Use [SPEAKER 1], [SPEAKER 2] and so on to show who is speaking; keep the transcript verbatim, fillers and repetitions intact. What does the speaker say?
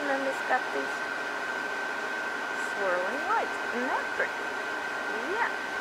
[SPEAKER 1] And then it's got these swirling lights. Isn't that pretty? Yeah.